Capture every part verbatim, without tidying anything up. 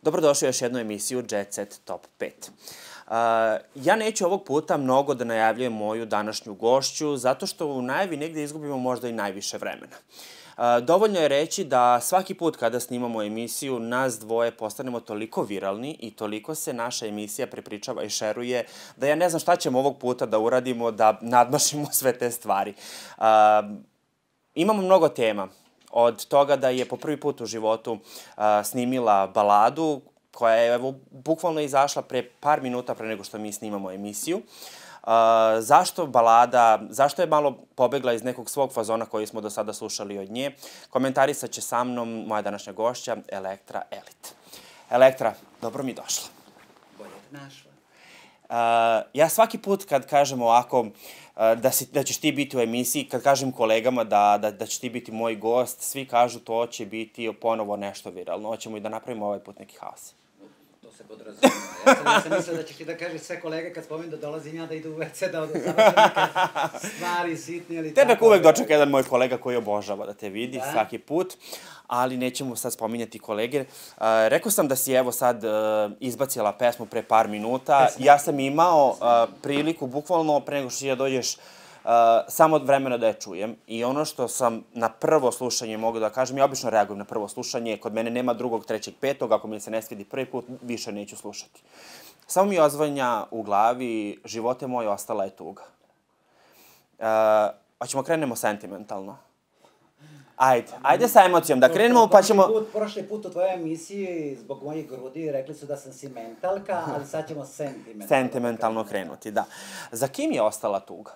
Dobrodošli u još jednu emisiju Jet Set Top pet. Ja neću ovog puta mnogo da najavljujem moju današnju gošću, zato što u najavi negde izgubimo možda i najviše vremena. Dovoljno je reći da svaki put kada snimamo emisiju, nas dvoje postanemo toliko viralni i toliko se naša emisija prepričava i šeruje, da ja ne znam šta ćemo ovog puta da uradimo da nadmašimo sve te stvari. Imamo mnogo tema. Od toga da je po prvi put u životu snimila baladu, koja je evo, bukvalno izašla pre par minuta pre nego što mi snimamo emisiju. Zašto balada, zašto je malo pobegla iz nekog svog fazona koji smo do sada slušali od nje, komentarisat će sa mnom moja današnja gošća, Elektra Elit. Elektra, dobro mi došla. Bolje te našla. Ja svaki put kad kažem ovako da, si, da ćeš ti biti u emisiji, kad kažem kolegama da, da, da će ti biti moj gost, svi kažu to će biti ponovo nešto viralno. Hoćemo i da napravimo ovaj put neki haos. To se podrazumije. Ja sam, ja sam mislila da ćeš ti da kažeš sve kolege kad spomenu da dolazim ja da idu u ve ce, da odu završam neke stvari sitne ili tako. Tebe uvek dočeka jedan moj kolega koji obožava da te vidi da? svaki put, ali nećemo sad spominjati kolege. Uh, rekao sam da si evo sad uh, izbacila pesmu pre par minuta. Pesma. Ja sam imao uh, priliku, bukvalno pre nego što ti da dođeš, Uh, samo od vremena da je čujem. I ono što sam na prvo slušanje mogu da kažem, ja obično reagujem na prvo slušanje, kod mene nema drugog, trećeg, petog, ako mi se ne svidi prvi put, više neću slušati. Samo mi ozvanja u glavi, živote moje, ostala je tuga. Uh, hoćemo krenemo sentimentalno. Ajde, ajde sa emocijom, da krenemo pa ćemo... Put, prošli put u tvojoj emisiji, zbog mojih grudi, rekli su da sam si mentalka, ali sad ćemo sentimentalno. Sentimentalno krenuti, da. Za kim je ostala tuga?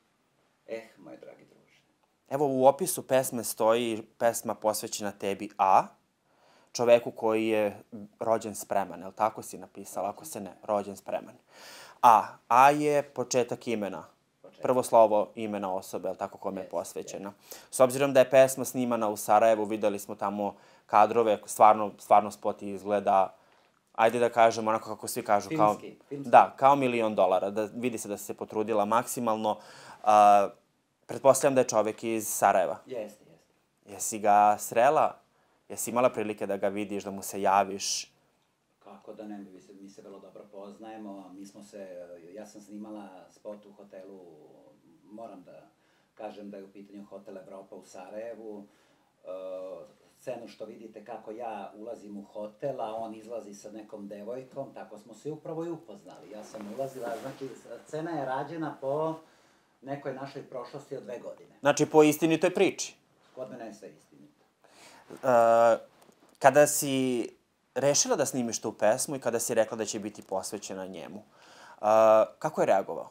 Eh, moj dragi druže. Evo, u opisu pesme stoji pesma posvećena tebi A, čoveku koji je rođen spreman, je li tako si napisala? Ako se ne, rođen spreman. A, A je početak imena. Početak. Prvo slovo imena osobe, je li tako, kome je posvećena. S obzirom da je pesma snimana u Sarajevu, videli smo tamo kadrove, stvarno, stvarno spot izgleda, ajde da kažemo, onako kako svi kažu, filmski, kao, filmski. Da, kao milion dolara. Da, vidi se da se potrudila maksimalno. Uh, pretpostavljam da je čovek iz Sarajeva. Jeste, jeste. Jesi ga srela? Jesi imala prilike da ga vidiš, da mu se javiš? Kako da ne, mi se, mi se vrlo dobro poznajemo. Mi smo se, ja sam snimala spot u hotelu, moram da kažem da je u pitanju Hotel Evropa u Sarajevu. Uh, scenu što vidite kako ja ulazim u hotel, a on izlazi sa nekom devojkom, tako smo se upravo i upoznali. Ja sam ulazila, znači, scena je rađena po nekoj našoj prošlosti od dve godine. Znači, po istinitoj priči? Kod mene je sve istinito. Uh, kada si rešila da snimiš tu pesmu i kada si rekla da će biti posvećena njemu, uh, kako je reagovao?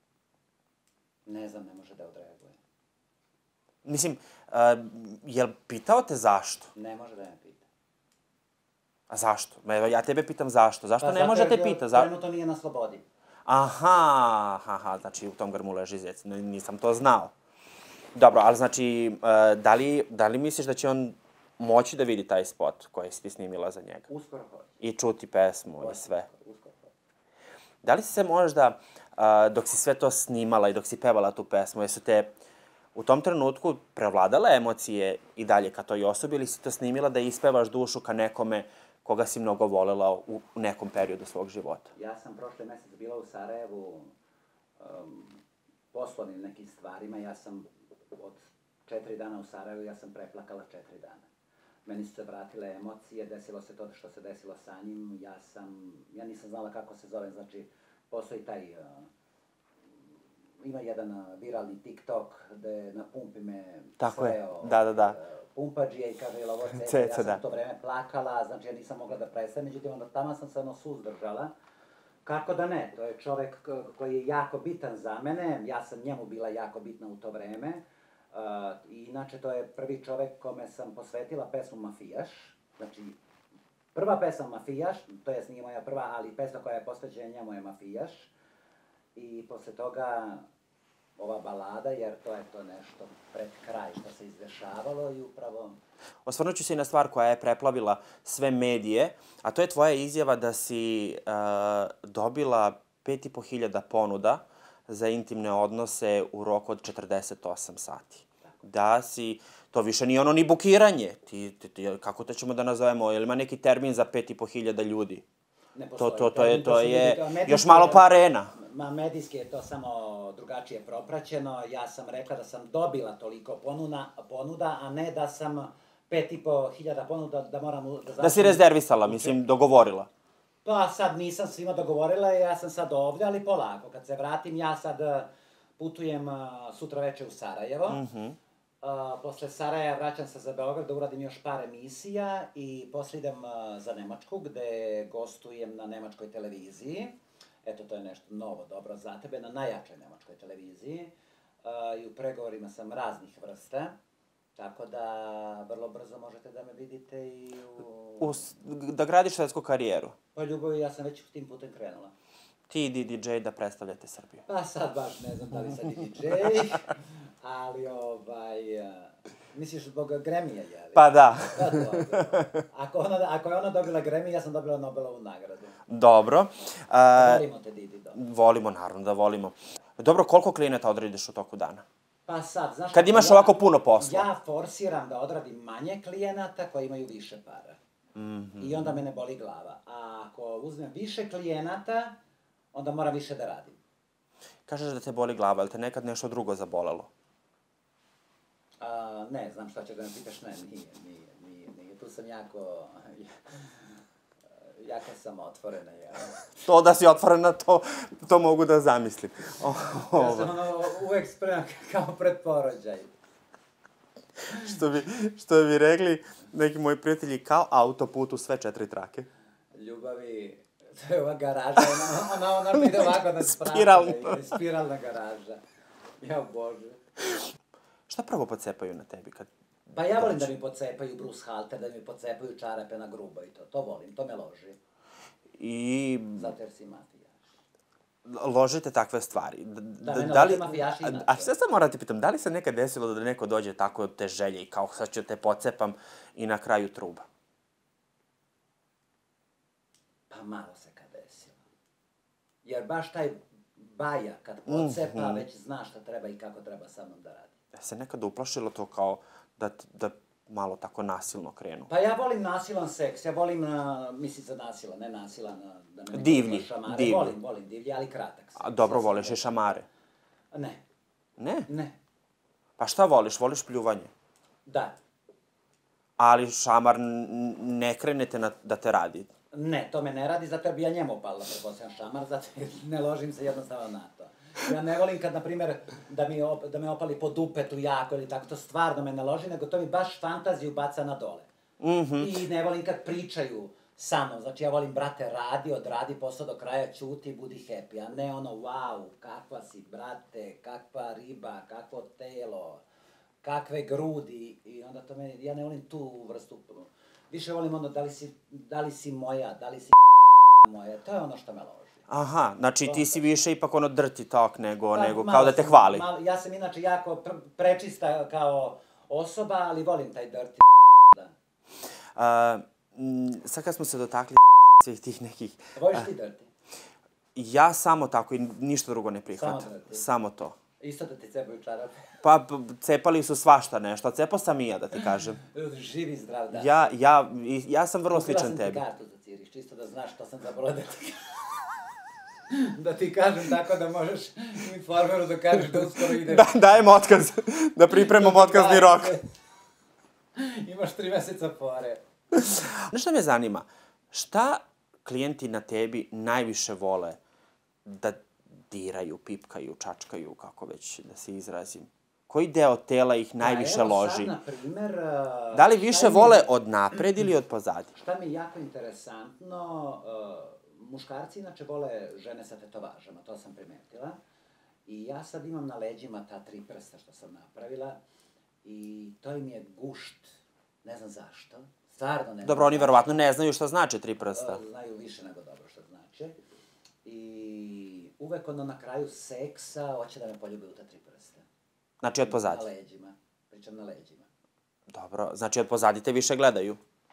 Ne znam, ne može da odreaguje. Mislim, uh, je li pitao te zašto? Ne može da me pita. A zašto? Evo, ja tebe pitam zašto. Zašto pa ne može da te pita? Pa zato jer trenutno nije na slobodi. Aha, aha, znači u tom grmu leži zec. Nisam to znao. Dobro, ali znači, uh, da, li, da li misliš da će on moći da vidi taj spot koji si ti snimila za njega? Uskoro hoće. I čuti pesmu Uskoro, i sve. Uskoro hoće. Da li si se možda, uh, dok si sve to snimala i dok si pevala tu pesmu, jesu te u tom trenutku prevladale emocije i dalje ka toj osobi ili si to snimila da ispevaš dušu ka nekome koga si mnogo volela u nekom periodu svog života? Ja sam prošle mesec bila u Sarajevu um, poslovnim nekim stvarima. Ja sam od četiri dana u Sarajevu, ja sam preplakala četiri dana. Meni su se vratile emocije, desilo se to što se desilo sa njim. Ja sam, ja nisam znala kako se zove, znači postoji taj, uh, ima jedan uh, viralni TikTok gde na pumpi me Tako sreo, je, da, da, da. Uh, pumpađije i kaže, ili ovo ceca, Ceca, ja sam da. u to vreme plakala, znači ja nisam mogla da prestanem, međutim onda tamo sam se ono suzdržala. Kako da ne, to je čovek koji je jako bitan za mene, ja sam njemu bila jako bitna u to vreme. Uh, i inače to je prvi čovek kome sam posvetila pesmu Mafijaš, znači prva pesma Mafijaš, to jest nije moja prva, ali pesma koja je posvećena njemu je Mafijaš. I posle toga ova balada, jer to je to nešto pred kraj što se izdešavalo i upravo... Osvrnut ću se i na stvar koja je preplavila sve medije, a to je tvoja izjava da si uh, dobila pet i po hiljada ponuda za intimne odnose u roku od četrdeset osam sati. da si, to više nije ono ni bukiranje. Ti, ti, ti, kako to ćemo da nazovemo, je li ima neki termin za pet i po hiljada ljudi? Ne To, postoji to, to je, termin, to su je, ljudi, to medijski još malo je- pa arena. Ma, medijski je to samo drugačije propraćeno. Ja sam rekla da sam dobila toliko ponuda, ponuda a ne da sam pet i po hiljada ponuda da moram... u- Da, Da si zatim- rezervisala, mislim, dogovorila. Pa sad nisam svima dogovorila, ja sam sad ovdje, ali polako. Kad se vratim, ja sad eh, putujem eh, sutra večer u Sarajevo. Mhm. Uh, posle Sarajeva vraćam se za Beograd da uradim još par emisija i posle idem uh, za Nemačku gde gostujem na nemačkoj televiziji. Eto, to je nešto novo, dobro za tebe, na najjačoj nemačkoj televiziji. Uh, I u pregovorima sam raznih vrsta, tako da vrlo brzo možete da me vidite i u... U, s- da gradiš svetsku karijeru. Pa ljubavi, ja sam već tim putem krenula. Ti i D J da predstavljate Srbiju. Pa sad baš ne znam da li sad i D J, ali ovaj... Uh, misliš zbog Gremija, je li? Pa da. Pa dobro. Ako, ona, ako je ona dobila Grammy, ja sam dobila Nobelovu nagradu. Dobro. A, Volimo te, Didi, dobro. volimo, naravno da volimo. Dobro, koliko klijenata odradiš u toku dana? Pa sad, znaš... Kad kako imaš ja- ovako puno posla. Ja forsiram da odradim manje klijenata koji imaju više para. Mhm. I onda me ne boli glava. A ako uzmem više klijenata, onda moram više da radim. Kažeš da te boli glava, ali te nekad nešto drugo zabolelo? A, ne, znam šta će da me pitaš, ne, nije, nije, nije, nije. Tu sam jako... jako sam otvorena, ja. To da si otvorena, to, to mogu da zamislim. O, Ja sam ono, uvek spreman kao pred porođaj. što, bi, što bi rekli neki moji prijatelji, kao autoput u sve četiri trake. Ljubavi, to je ova garaža, ona, ona, ona što ide ovako na sprata. Spiralno. ide, Spiralna garaža. Ja, Bože. Šta prvo pocepaju na tebi kad... Pa ja volim da mi pocepaju Bruce Halter, da mi pocepaju čarape na grubo i to. To volim, to me loži. I Zato jer si mafijaš. ložite takve stvari. D- Da, d- mene da li, lože mafijaši a, inače. a šta sam moram ti pitam, da li se nekad desilo da neko dođe tako od te želje i kao sad ću te pocepam i na kraju truba? Pa malo se kad desilo. Jer baš taj baja kad pocepa, Mhm. već zna šta treba i kako treba sa mnom da radi. Ja se nekad uplašilo to kao da, t- da malo tako nasilno krenu? Pa ja volim nasilan seks, ja volim, uh, mislim za nasilan, ne nasilan, uh, da me neko Divlji, šamare. divlji. Volim, volim divlji, ali kratak seks. A dobro, Sasvim voliš i dobro. šamare? Ne, Ne? ne, Pa šta voliš? Voliš pljuvanje? da. Ali šamar n- ne krenete na, da te radi. Ne, to me ne radi, zato jer bi ja njemu opalila preposljedam šamar, zato jer ne ložim se jednostavno na to. Ja ne volim kad, na primjer, da, mi op, da me opali po dupetu jako ili tako, to stvarno me ne loži, nego to mi baš fantaziju baca na dole. Mhm. I ne volim kad pričaju sa mnom, znači ja volim, brate, radi, odradi posao do kraja, ćuti, budi happy, a ne ono, wow, kakva si, brate, kakva riba, kakvo telo, kakve grudi, i onda to me, ja ne volim tu vrstu, više volim ono, da li si, da li si moja, da li si moja, to je ono što me loži. Aha, znači ti si više ipak ono dirty talk nego, Pa, nego malo kao da te sam- hvali. Malo, ja sam inače jako pr prečista kao osoba, ali volim taj dirty da. A, m, sad kad smo se dotakli svih tih nekih... Voliš ti dirty? Ja samo tako i ništa drugo ne prihvatam. Samo dirty. Samo to. Isto da ti cepaju čarape. Pa p- cepali su svašta nešto, a cepao sam i ja da ti kažem. Živi zdrav dan. Ja, ja, i- ja sam vrlo Kupila sličan sam ti tebi. kartu za Cirih, čisto da znaš što sam zaboravila da ti da ti kažem tako da možeš informeru da kažeš da uskoro ideš. Da, dajem otkaz, da pripremam otkazni rok. Imaš tri meseca fore. Znaš šta me zanima? Šta klijenti na tebi najviše vole da diraju, pipkaju, čačkaju, kako već da se izrazim? Koji deo tela ih najviše Pa evo loži? sad, na primer... Da li šta više mi- vole od napred ili od pozadi? Šta mi je jako interesantno, uh, muškarci inače vole žene sa tetovažama, to sam primetila. I ja sad imam na leđima ta tri prsta što sam napravila i to im je gušt, ne znam zašto, stvarno ne znam Dobro, oni zašto. verovatno ne znaju šta znači tri prsta. Uh, Znaju više nego dobro što znači. I uvek ono na kraju seksa hoće da me poljube u ta tri prsta. Znači od Na pozadi. leđima, pričam na leđima. Dobro, znači od pozadi te više gledaju.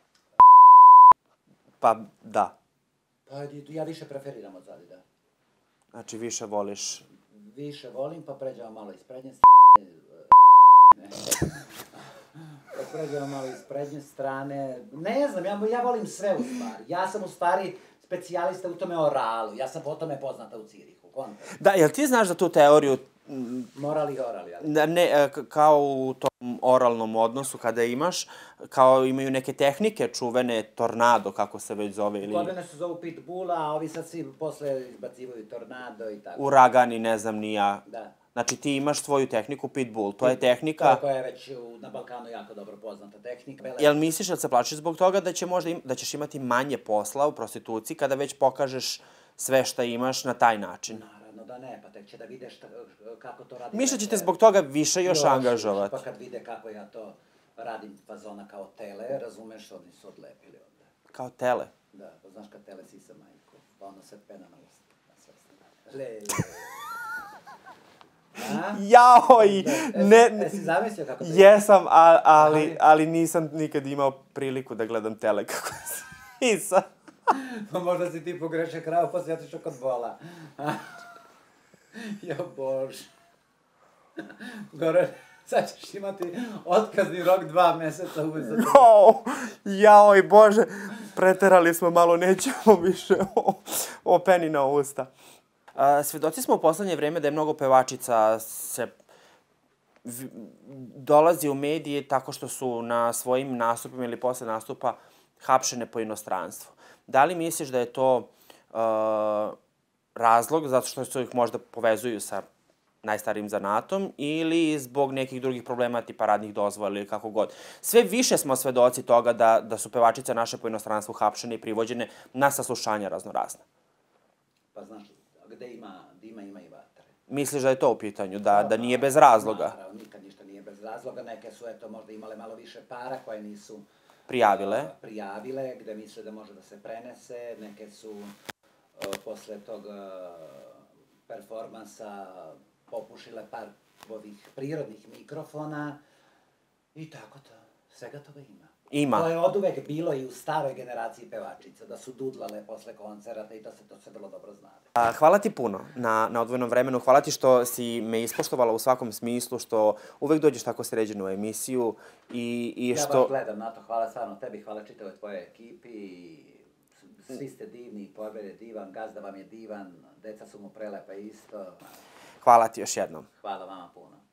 Pa da, Pa ja više preferiram od zadi, da. znači više voliš. Više volim, pa pređemo malo iz prednje Pređemo malo iz prednje strane. Ne znam, ja, ja volim sve u stvari. Ja sam u stvari specijalista u tome oralu. Ja sam po tome poznata u Cirihu. Konta. Da, jel ti znaš za tu teoriju? Morali i orali, ali. Ne, kao u tom oralnom odnosu kada imaš, kao imaju neke tehnike čuvene, tornado, kako se već zove. Ili... Kod mene se zovu pitbulla, a ovi sad svi posle izbacivaju tornado i tako. Uragani, ne znam ni ja. Da. Znači ti imaš svoju tehniku pitbull, to je tehnika... To je koja je već na Balkanu jako dobro poznata tehnika. Jel misliš da se plašiš zbog toga da, će možda im, da ćeš imati manje posla u prostituciji kada već pokažeš sve šta imaš na taj način? Naravno da ne, pa tek će da videš kako to radi. Misliš da će te zbog toga više još, još angažovati? Pa kad vide kako ja to radim fazona kao tele, razumeš, oni su odlepili onda. Kao tele? Da, pa znaš kad tele sisa majko, pa ono se pena na usta, na sve strane. Le, le. Jaoj! Ne, jesi zamislio kako to je? Jesam, ali, ali nisam nikad imao priliku da gledam tele kako se sisa. Pa možda si ti pogrešio kravu, pa si otišao kod bola. Jo, Bože. Gore, sad ćeš imati otkazni rok dva meseca uvijek za to. Jaoj, Bože, preterali smo malo, nećemo više o, o peni na usta. Svedoci smo u poslednje vreme da je mnogo pevačica se dolazi u medije tako što su na svojim nastupima ili posle nastupa hapšene po inostranstvu. Da li misliš da je to uh, razlog zato što se ih možda povezuju sa najstarijim zanatom ili zbog nekih drugih problema tipa radnih dozvola ili kako god? Sve više smo svedoci toga da, da su pevačice naše po inostranstvu hapšene i privođene na saslušanja raznorazna. Pa znaš, gde ima dima, ima i vatre. Misliš da je to u pitanju, da, da nije bez razloga? Naravno, nikad ništa nije bez razloga. Neke su, eto, možda imale malo više para koje nisu prijavile, uh, prijavile, gde misle da može da se prenese. Neke su uh, posle tog uh, performansa popušile par ovih prirodnih mikrofona i tako to. Svega toga ima. Ima. To je od uvek bilo i u staroj generaciji pevačica, da su dudlale posle koncerata i da se to sve vrlo dobro znade. Hvala ti puno na, na odvojenom vremenu. Hvala ti što si me ispoštovala u svakom smislu, što uvek dođeš tako sređenu u emisiju i, i što... Ja baš gledam na to. Hvala stvarno tebi, hvala čitavoj tvojoj ekipi. Svi ste divni, Porber je divan, gazda vam je divan, deca su mu prelepa isto. Hvala ti još jednom. Hvala vama puno.